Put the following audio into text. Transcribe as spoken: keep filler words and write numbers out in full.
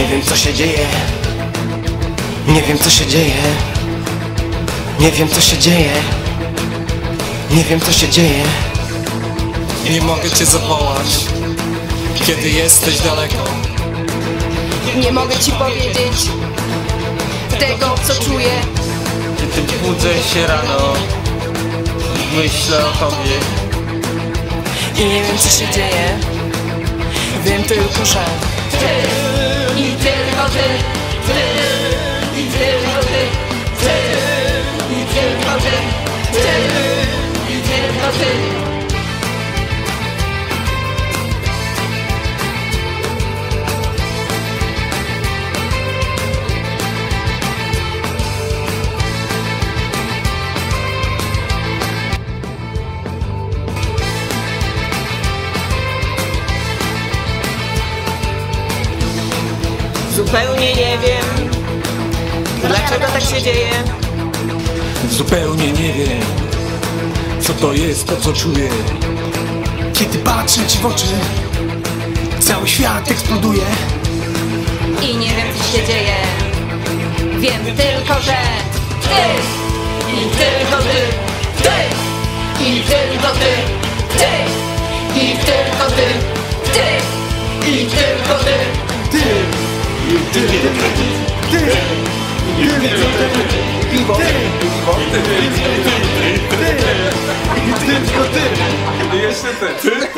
Nie wiem co się dzieje. Nie wiem co się dzieje. Nie wiem co się dzieje. Nie wiem co się dzieje. Nie mogę cię zawołać, kiedy jesteś daleko. Nie mogę ci powiedzieć tego, co czuję. Kiedy budzę się rano, myślę o tobie. I nie wiem, co się dzieje. Wiem tylko, że Ty i tylko ty, ty i tylko ty, ty i tylko ty, ty i tylko ty. zupełnie nie wiem, dlaczego tak się dzieje. Zupełnie nie wiem, co to jest to, co czuję. Kiedy patrzę ci w oczy, cały świat eksploduje. I nie wiem, co się dzieje. Wiem tylko, że Ty i tylko ty, ty i tylko ty, ty i tylko ty, ty i tylko ty, ty i tylko ty, ty i tylko ty, piwo, piwo, ty i tylko ty, ty i tylko ty, jeszcze ty.